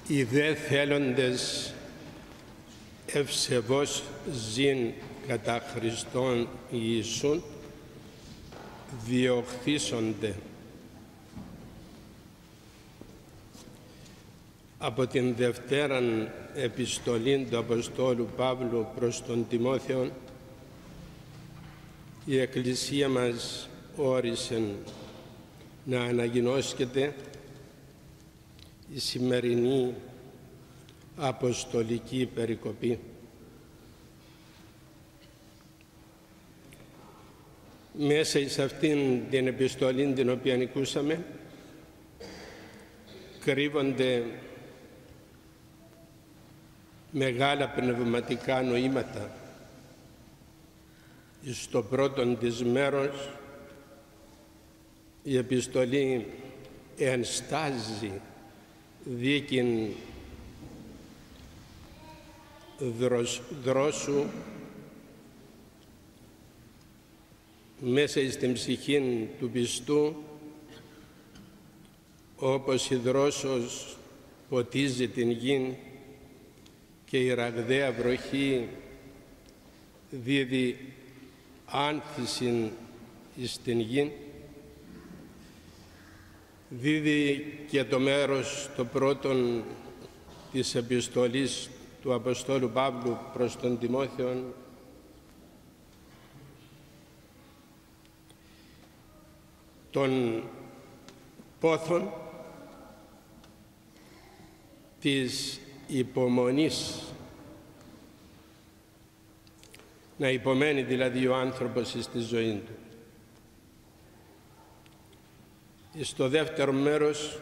Οι δε θέλοντες ευσεβώς ζήν κατά Χριστόν Ιησούν διοχθήσονται. Από την Δευτέραν επιστολή του Αποστόλου Παύλου προς τον Τιμόθεον, η Εκκλησία μας όρισε να αναγινώσκεται η σημερινή αποστολική περικοπή. Μέσα εις αυτήν την επιστολή την οποία ακούσαμε κρύβονται μεγάλα πνευματικά νοήματα. Στο πρώτον της μέρος η επιστολή ενστάζει δίκην δρόσου μέσα στην ψυχή του πιστού, όπως η δρόσος ποτίζει την γη και η ραγδαία βροχή δίδει άνθηση στην γη, δίδει και το μέρος το πρώτον της επιστολής του Αποστόλου Παύλου προς τον Τιμόθεον των πόθων της υπομονής. Να υπομένει δηλαδή ο άνθρωπος στη ζωή του. Στο δεύτερο μέρος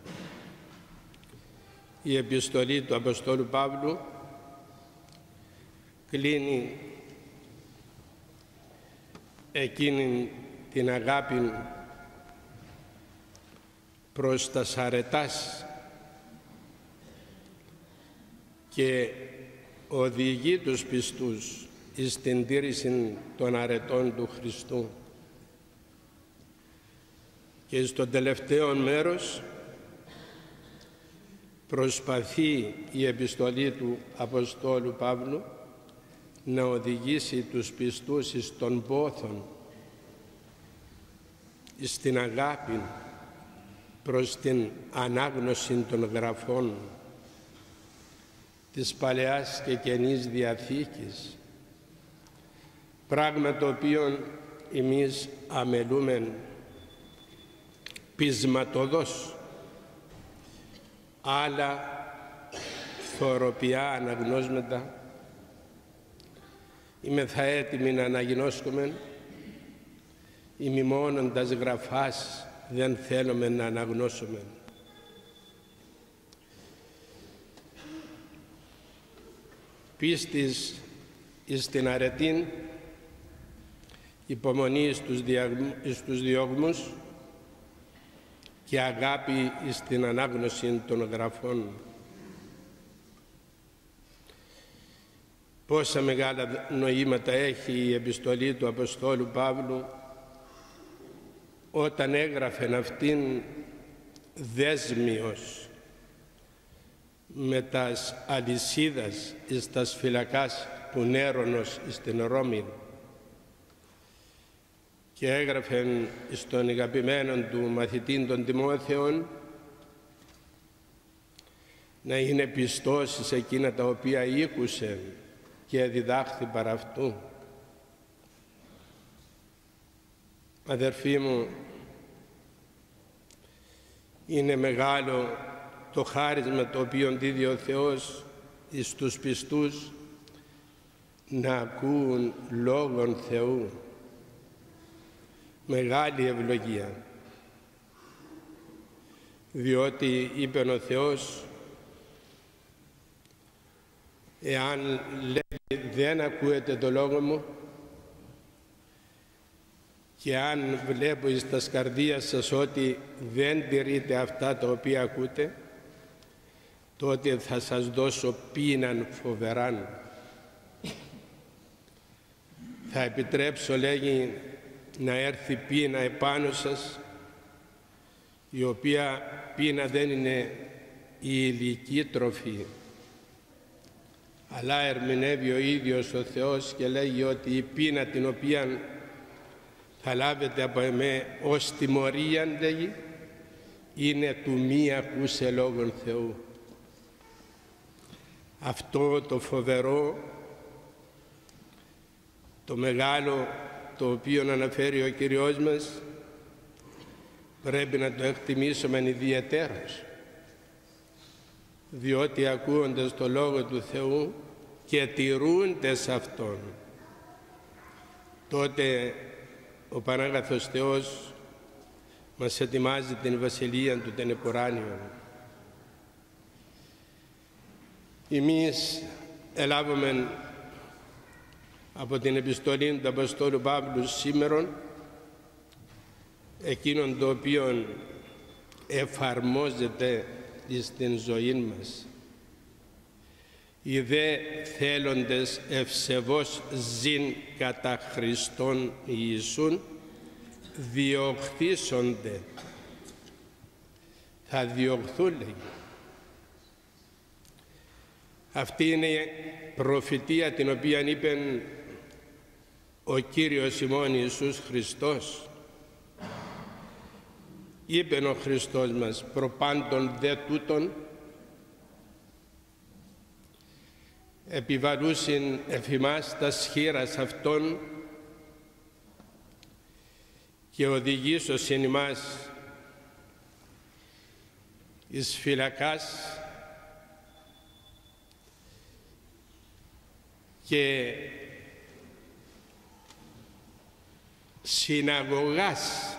η επιστολή του Αποστόλου Παύλου κλείνει εκείνη την αγάπη προς τα αρετάς και οδηγεί τους πιστούς εις την τήρηση των αρετών του Χριστού. Και στο τελευταίο μέρος προσπαθεί η επιστολή του Αποστόλου Παύλου να οδηγήσει τους πιστούς εις των πόθων, εις την αγάπη προς την ανάγνωση των γραφών της Παλαιάς και Καινής Διαθήκης, πράγμα το οποίο εμείς αμελούμεν πεισματοδός, άλλα θωροπιά αναγνώσματα. Είμεθα έτοιμοι να αναγινώσκουμε, ημιμώνοντας γραφάς δεν θέλουμε να αναγνώσουμε. Πίστης εις την αρετήν, υπομονή στους διώγμους και αγάπη εις την ανάγνωση των γραφών. Πόσα μεγάλα νοήματα έχει η επιστολή του Αποστόλου Παύλου όταν έγραφεν αυτήν δέσμιος με τας αλυσίδας εις τας φυλακάς που Νέρονος εις την Ρώμη, και έγραφεν στον αγαπημένο του μαθητή των Τιμόθεων να είναι πιστός σε εκείνα τα οποία ήκουσε και διδάχθη παρά αυτού. Αδερφοί μου, είναι μεγάλο το χάρισμα το οποίο δίδει ο Θεός εις τους πιστούς να ακούν Λόγον Θεού. Μεγάλη ευλογία, διότι είπε ο Θεός, εάν λέει δεν ακούετε το Λόγο μου και αν βλέπω εις τας καρδίας σας ότι δεν τηρείτε αυτά τα οποία ακούτε, τότε θα σας δώσω πείναν φοβεράν. Θα επιτρέψω, λέγει, να έρθει πείνα επάνω σας, η οποία πείνα δεν είναι η υλική τροφή. Αλλά ερμηνεύει ο ίδιος ο Θεός και λέγει ότι η πείνα την οποία θα λάβετε από εμέ ως τιμωρίαν, λέγει, είναι του μη ακούσε λόγων Θεού. Αυτό το φοβερό, το μεγάλο, το οποίο αναφέρει ο Κυριός μας, πρέπει να το εκτιμήσουμε ιδιαιτέρως, διότι ακούοντας το Λόγο του Θεού και τηρούντες Αυτόν, τότε ο Πανάγαθος Θεός μας ετοιμάζει την Βασιλεία του την επουράνιον. Εμείς ελάβουμε από την επιστολή του Αποστόλου Παύλου σήμερον εκείνον το οποίο εφαρμόζεται στην ζωή μας. Οι δε θέλοντες ευσεβώς ζην κατά Χριστόν Ιησούν διωχθήσονται. Θα διωχθούν, λέγει. Αυτή είναι η προφητεία την οποία είπε ο Κύριος ημών Ιησούς Χριστός. Είπε ο Χριστός μας, προπάντων δε τούτων επιβαλούσιν εφημάς τα σχήρας αυτών και οδηγήσωσιν ημάς εις φυλακάς και συναγωγάς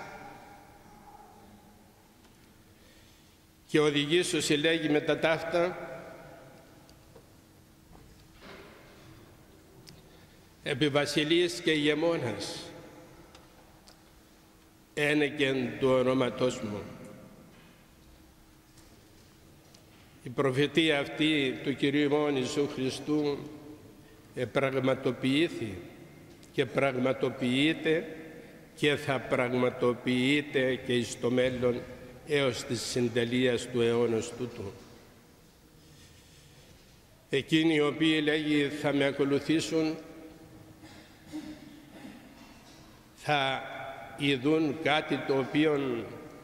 και οδηγήσωσιν, λέγει, με τα ταύτα επί βασιλείας και ηγεμόνας ένεκεν του ονόματός μου. Η προφητεία αυτή του Κυρίου ημών Ιησού Χριστού πραγματοποιήθη και πραγματοποιείται και θα πραγματοποιείται και εις το μέλλον έως της συντελείας του αιώνος τούτου. Εκείνοι οι οποίοι, λέγει, θα με ακολουθήσουν θα ειδούν κάτι το οποίο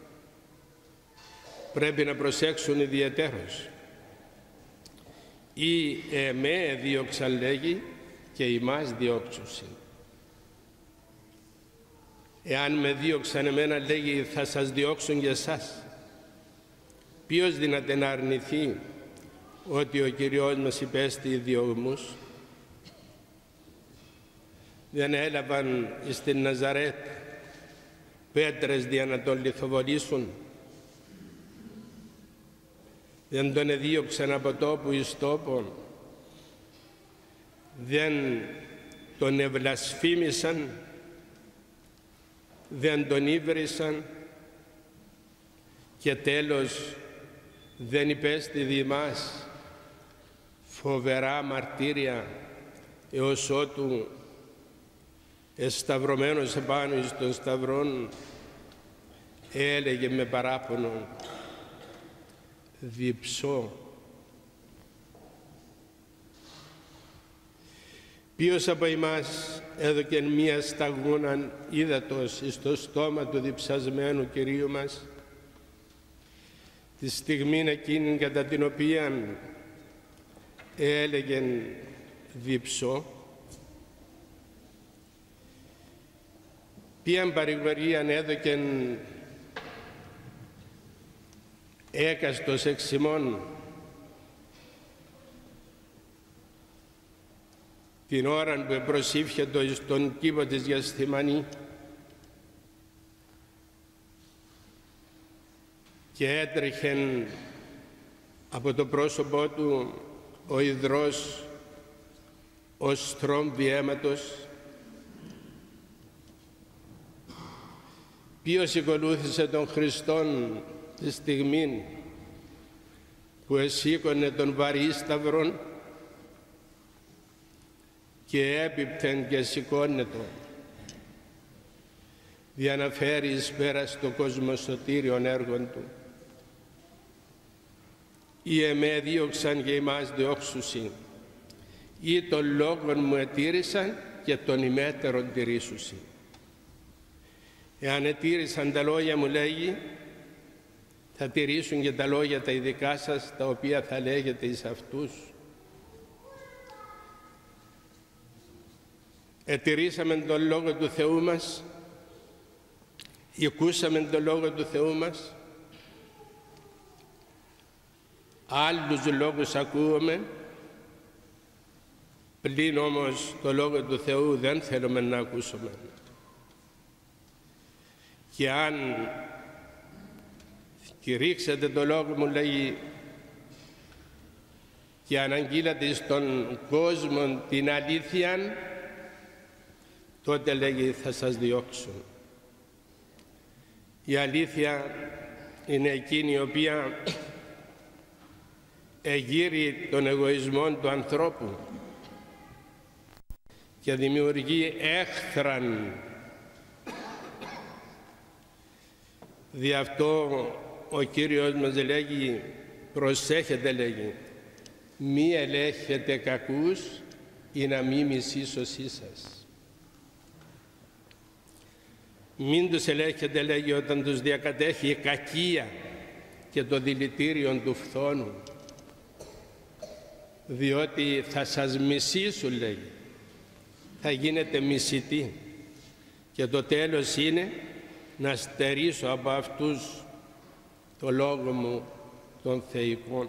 πρέπει να προσέξουν ιδιαιτέρως. Ή εμέ δίωξαν, λέγει, και ημάς διώξουσιν. Εάν με δίωξαν εμένα, λέγει, θα σας διώξουν και εσάς. Ποιος δυνατέ να αρνηθεί ότι ο Κυριός μας υπέστη διωγμούς? Δεν έλαβαν στην Ναζαρέτ πέτρες για να τον λιθοβολήσουν? Δεν τον εδίωξαν από τόπο εις τόπον? Δεν τον ευλασφήμισαν? Δεν τον ύβρισαν? Και τέλος δεν υπέστη δι' μας φοβερά μαρτύρια, έως ότου εσταυρωμένος επάνω εις των σταυρών έλεγε με παράπονο, διψώ. Ποιος από εμάς έδωκεν μία σταγούναν ύδατος εις το στόμα του διψασμένου Κυρίου μας, τη στιγμή εκείνη κατά την οποία έλεγεν διψώ? Ποιαν παρηγορίαν έδωκεν έκαστος εξ ημών την ώρα που προσήφιετο εις τον κήπο της Γεσθημανή και έτρεχεν από το πρόσωπό του ο υδρός ως στρόμβι αίματος? Ποιος ακολούθησε τον Χριστόν τη στιγμή που εσήκωνε τον βαρύ σταυρόν και έπιπτεν και σηκώνετο για να φέρει εις πέρα στο κοσμοσωτήριον έργον του? ή εμέ δίωξαν και ημάς διώξουσιν, ή των λόγων μου ετήρησαν και των ημέτερων τηρήσουσιν. Εάν ετήρησαν τα λόγια μου, λέγει, θα τηρήσουν και τα λόγια τα ειδικά σας, τα οποία θα λέγετε εις αυτούς. Ετηρήσαμε τον Λόγο του Θεού μας, ακούσαμε τον Λόγο του Θεού μας, άλλους λόγους ακούουμε, πλην όμως το Λόγο του Θεού δεν θέλουμε να ακούσουμε. Και αν κηρύξετε το Λόγο μου, λέγει, και αναγγείλατε στον κόσμο την αλήθεια, τότε, λέγει, θα σας διώξουν. Η αλήθεια είναι εκείνη η οποία εγείρει τον εγωισμό του ανθρώπου και δημιουργεί έχθραν. Δι' αυτό ο Κύριος μας λέγει, προσέχετε, λέγει, μη ελέγχετε κακούς ή να μη μισήσωσή σας. Μην τους ελέγχετε, λέγει, όταν τους διακατέχει η κακία και το δηλητήριο του φθόνου, διότι θα σας μισήσουν, λέγει, θα γίνετε μισητοί και το τέλος είναι να στερήσω από αυτούς το λόγο μου των θεϊκών.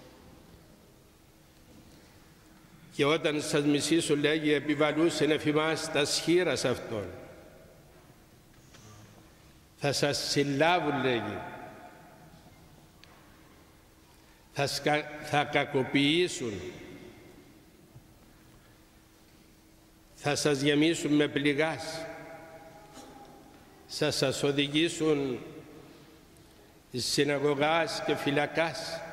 Και όταν σας μισήσουν, λέγει, επιβαλούσεν εφ' ημάς τα σχήρας αυτών. Θα σας συλλάβουν, λέγει, θα κακοποιήσουν, θα σας γεμίσουν με πληγάς, θα σας οδηγήσουν συναγωγάς και φυλακάς,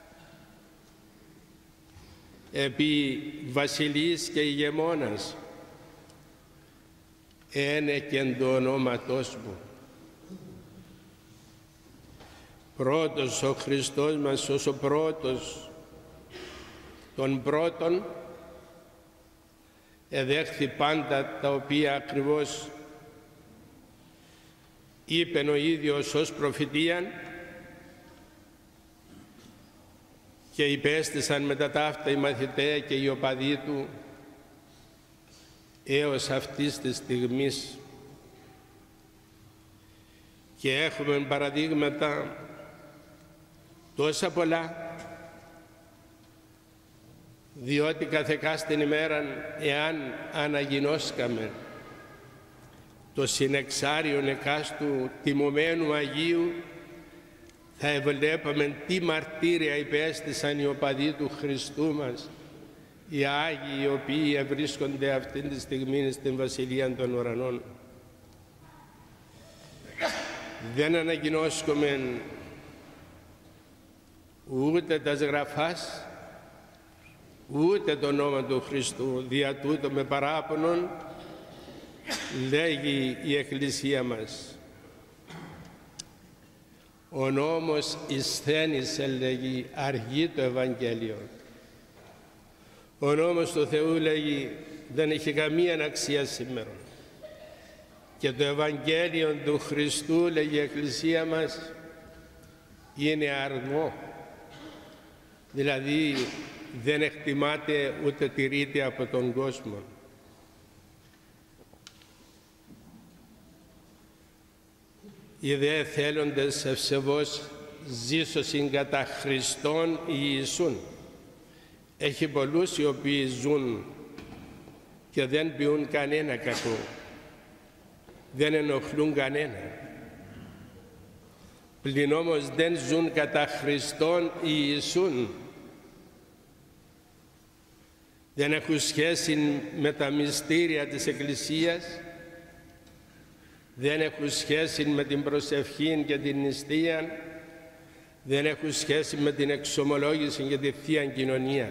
επί βασιλείς και ηγεμόνας, ένεκεν το ονόματός μου. Πρώτος ο Χριστός μας ως ο πρώτος των πρώτων εδέχθη πάντα τα οποία ακριβώς είπεν ο ίδιος ως προφητείαν και υπέστησαν μετά τα αυτά οι μαθηταί και οι οπαδοί του έως αυτής της στιγμής. Και έχουμε παραδείγματα τόσα πολλά, διότι καθεκάστην ημέραν, εάν αναγινώσκαμε το συνεξάριον εκάστου τιμωμένου Αγίου, θα ευλέπαμε τι μαρτύρια υπέστησαν οι οπαδοί του Χριστού μας, οι Άγιοι, οι οποίοι ευρίσκονται αυτήν τη στιγμή στην Βασιλεία των Ουρανών. Δεν αναγινώσκουμε ούτε τας γραφάς, ούτε το όνομα του Χριστού. Δια τούτο με παράπονον λέγει η Εκκλησία μας, ο νόμος εισθένησε, λέγει, αργεί το Ευαγγέλιο. Ο νόμος του Θεού, λέγει, δεν έχει καμία αξία σήμερα. Και το Ευαγγέλιο του Χριστού, λέγει η Εκκλησία μας, είναι αργό. Δηλαδή δεν εκτιμάται ούτε τηρείται από τον κόσμο. Οι δε θέλοντες ευσεβώς ζήσωσιν κατά Χριστόν Ιησούν. Έχει πολλούς οι οποίοι ζουν και δεν ποιούν κανένα κακό, δεν ενοχλούν κανένα. Πλην όμως δεν ζουν κατά Χριστόν Ιησούν. Δεν έχουν σχέση με τα μυστήρια της Εκκλησίας, δεν έχουν σχέση με την προσευχή και την νηστεία, δεν έχουν σχέση με την εξομολόγηση και τη Θεία Κοινωνία.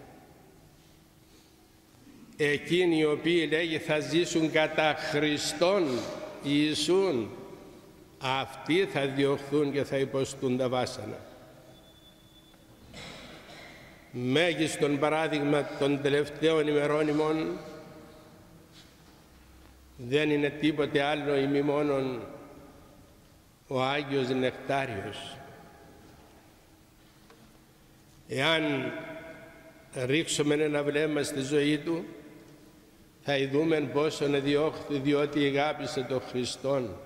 Εκείνοι οι οποίοι, λέγει, θα ζήσουν κατά Χριστόν Ιησούν, αυτοί θα διωχθούν και θα υποστούν τα βάσανα. μέγιστον παράδειγμα των τελευταίων ημερών ημών δεν είναι τίποτε άλλο ημί μόνον ο Άγιος Νεκτάριος. Εάν ρίξουμε ένα βλέμμα στη ζωή του, θα ειδούμε πόσον εδιώχθη διότι αγάπησε τον Χριστόν,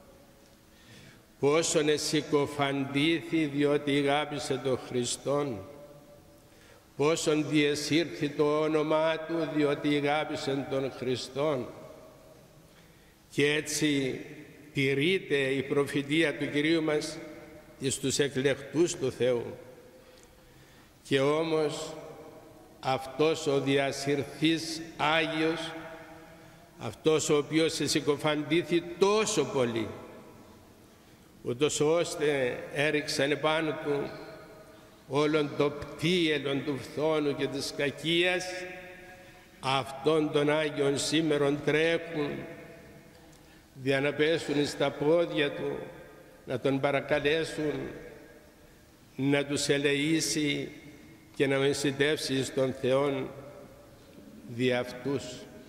πόσον εσυκοφαντήθη διότι αγάπησε τον Χριστόν, πόσον διεσύρθη το όνομά του διότι αγάπησε τον Χριστόν. Και έτσι τηρείται η προφητεία του Κυρίου μας εις τους εκλεκτούς του Θεού. Και όμως αυτός ο διασυρθής Άγιος, αυτός ο οποίος συκοφαντήθη τόσο πολύ, ούτως ώστε έριξαν επάνω του όλον το πτύελον του φθόνου και της κακίας, αυτόν τον Άγιον σήμερον τρέχουν δια να πέσουν στα πόδια του, να τον παρακαλέσουν να τους ελεήσει και να μεσητεύσει στον Θεόν δι' αυτούς.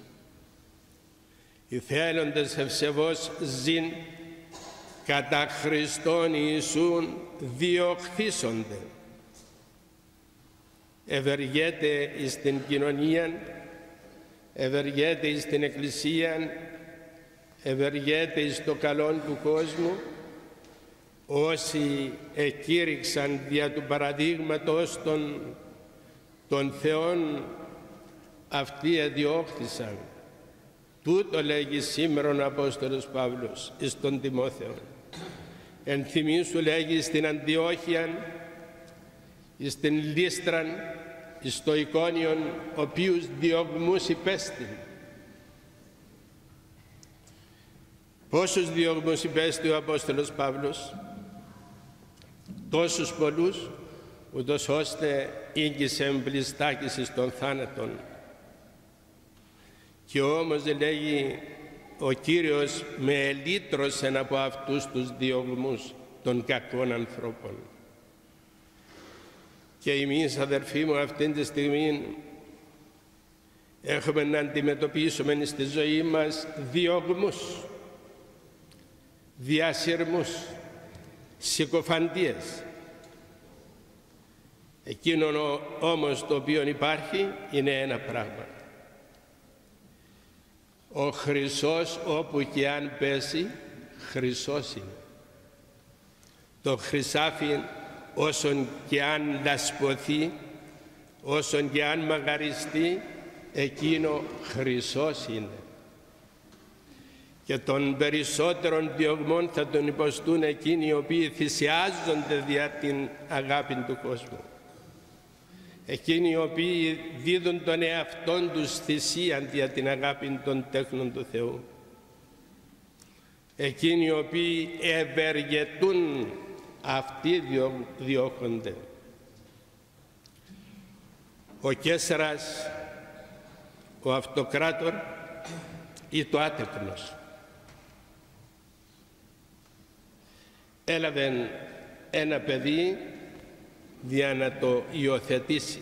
Οι θέλοντες ευσεβώς ζην κατά Χριστόν Ιησούν διωχθήσονται. Ευεργέται εις την κοινωνία, ευεργέται εις την Εκκλησία, ευεργέται εις το καλόν του κόσμου, όσοι εκήρυξαν δια του παραδείγματος των Θεών, αυτοί εδιώχθησαν. Τούτο λέγει σήμερα ο Απόστολος Παύλος εις τον Τιμόθεο. Εν θυμίσου λέγει στην Αντιόχεια, εις την Λύστραν, εις το Εικόνιον, οποίους διωγμούς υπέστην. Πόσους διωγμούς υπέστη ο Απόστολος Παύλος? Τόσους πολλούς, ούτως ώστε ήγγισε εμπλιστάκης εις των θάνατων. Και όμως λέγει ο Κύριος με ελύτρωσεν από αυτούς τους διωγμούς των κακών ανθρώπων. Και εμείς, αδερφοί μου, αυτήν τη στιγμή έχουμε να αντιμετωπίσουμε στη ζωή μας διωγμούς, διασυρμούς, συκοφαντίες. Εκείνο όμως το οποίο υπάρχει είναι ένα πράγμα. Ο χρυσός όπου και αν πέσει, χρυσός είναι. Το χρυσάφι όσον και αν λασπωθεί, όσον και αν μαγαριστεί, εκείνο χρυσός είναι. Και των περισσότερων διωγμών θα τον υποστούν εκείνοι οι οποίοι θυσιάζονται δια την αγάπη του κόσμου. Εκείνοι οι οποίοι δίδουν τον εαυτόν τους θυσίαν δια την αγάπη των τέχνων του Θεού. Εκείνοι οι οποίοι ευεργετούν, αυτοί διώκονται. Ο Καίσαρας, ο αυτοκράτορ ή το άτεκνος έλαβε ένα παιδί για να το υιοθετήσει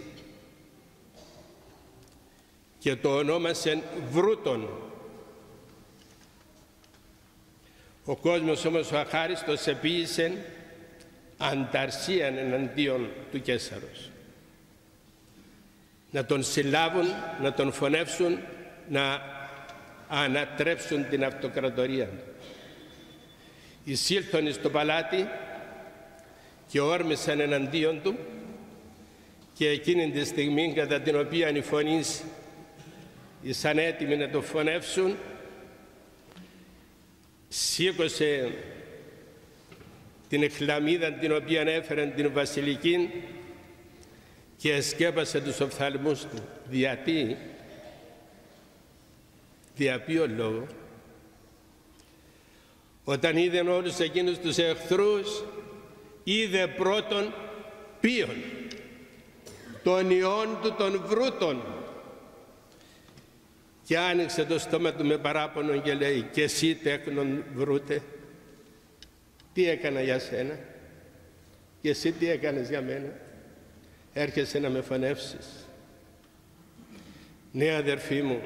και το ονόμασε Βρούτον. Ο κόσμος όμως ο αχάριστος επίησε ανταρσίαν εναντίον του Καίσαρος. Να τον συλλάβουν, να τον φωνεύσουν, να ανατρέψουν την αυτοκρατορία. Εισήλθον στο παλάτι και όρμησαν εναντίον του, και εκείνη τη στιγμή κατά την οποία οι φωνείς ήσαν έτοιμοι να το φωνεύσουν, σήκωσε την χλαμίδα την οποία έφεραν την βασιλική και εσκέπασε τους οφθαλμούς του. Γιατί? Δια ποιο λόγο? Όταν είδε όλους εκείνους τους εχθρούς, είδε πρώτον ποιον? Τον ιόν του των Βρούτων. Και άνοιξε το στόμα του με παράπονο και λέει: «Και εσύ, τέκνον Βρούτε, τι έκανα για σένα? Και εσύ τι έκανες για μένα? έρχεσαι να με φωνεύσεις. Ναι, αδερφοί μου,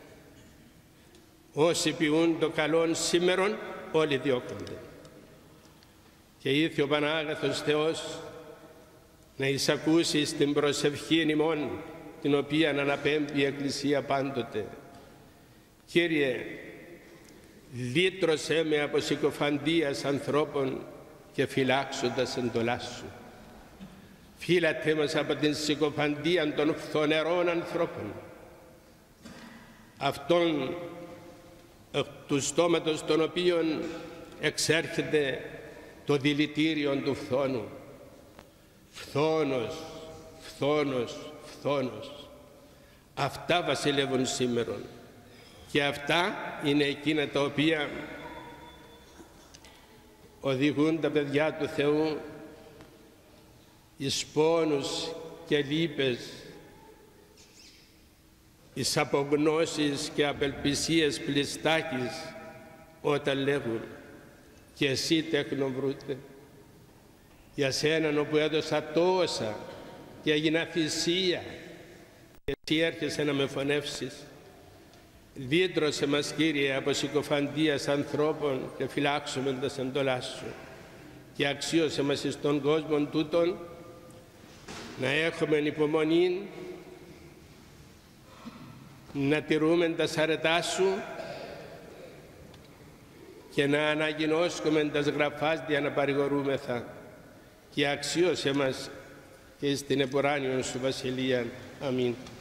όσοι ποιούν το καλόν σήμερον, όλοι διώκονται. Και ήρθε ο Πανάγαθος Θεός να εισακούσει στην προσευχή ημών, την οποία αναπέμπει η Εκκλησία πάντοτε. Κύριε, λύτρωσέ με από συκοφαντίας ανθρώπων και φυλάξοντας εντολάς σου. Φύλατε μας από την συκοφαντία των φθονερών ανθρώπων, αυτών του στόματος των οποίων εξέρχεται το δηλητήριο του φθόνου. Φθόνος, φθόνος, φθόνος. Αυτά βασιλεύουν σήμερα. Και αυτά είναι εκείνα τα οποία οδηγούν τα παιδιά του Θεού εις πόνους και λύπες, εις απογνώσεις και απελπισίες πλειστάκης, όταν λέγουν «Και εσύ τέκνοβρούτε, για σέναν όπου έδωσα τόσα και έγινα θυσία και εσύ έρχεσαι να με φωνεύσεις». Λύτρωσε μας, Κύριε, από συκοφαντίας ανθρώπων και φυλάξουμε τα εντολάς σου και αξίωσε μας εις τον κόσμο τούτον να έχουμε υπομονή, να τηρούμε τα αρετά σου και να αναγινώσκουμε τας γραφάς δια να παρηγορούμεθα, και αξίωσε μας και στην επουράνιον σου βασιλεία. Αμήν.